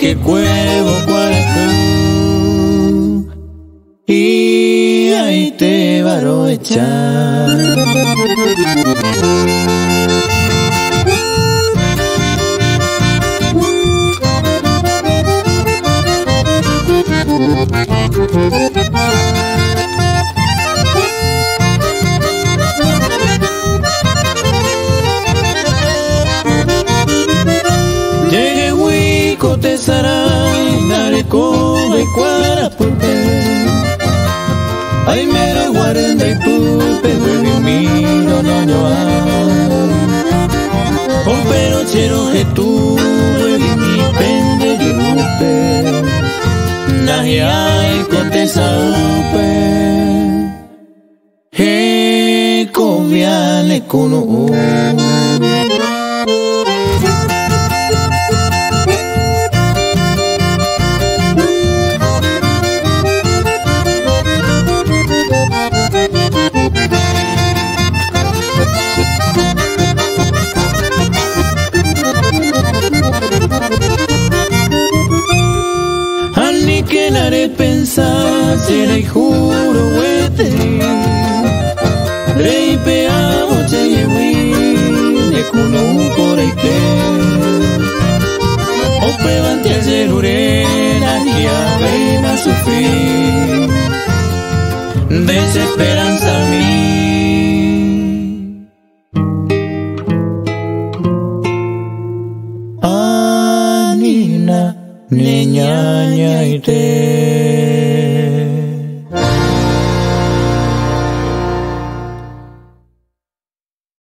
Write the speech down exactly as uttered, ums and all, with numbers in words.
que cuevo cuaracu y ahí te va a echar. Llegué huico te saray, dale come cuarapupe. Ay mera guarenda y pupe, huevi miro no no oh pero chero que tú, huevi mi pende yupe. Nahi ay kote saupe he koviale kuno Ani que nare pensar será y juro huete rey peamo che yewi ne kuno por ahí te o pevante al zerurena y a ver a sufrir desesperanza a mí. Anina niña ña y te